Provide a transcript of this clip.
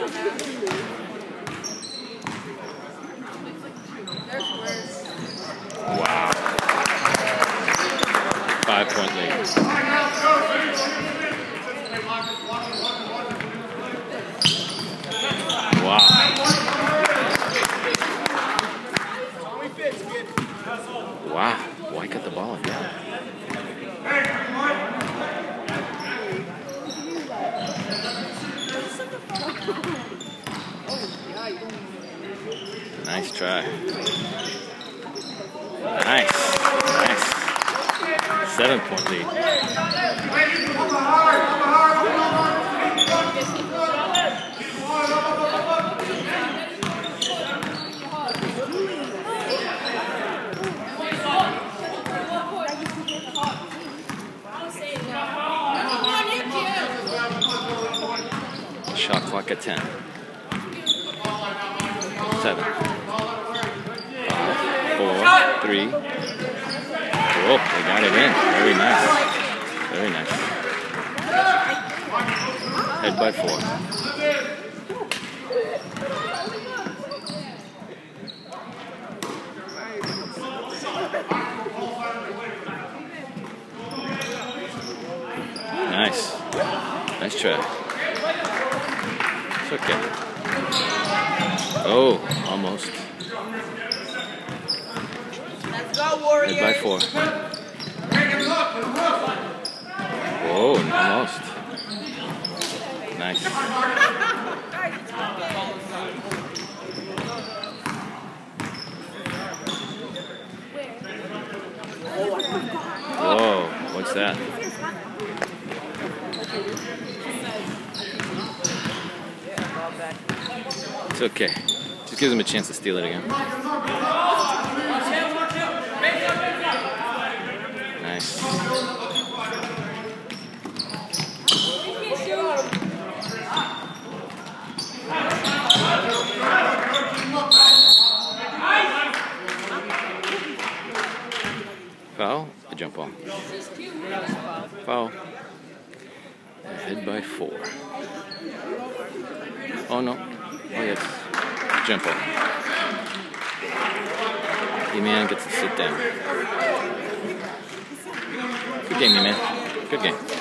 Wow. 5-point lead. Wow. Wow. Why cut the ball again? Nice try. Nice. Nice. 7-point lead. Shot clock at 10. 7. 5, 4, 3. Oh, they got it in. Very nice. Very nice. Head by 4. Nice. Nice try. It's okay. Oh, almost. Head by 4. Whoa, almost. Nice. Whoa, what's that? It's okay. Just gives him a chance to steal it again. Nice. Foul? A jump ball. Foul. Head by 4. Oh no. Oh yes. Jump ball. E-Man gets to sit down. Good game, E-Man. Good game.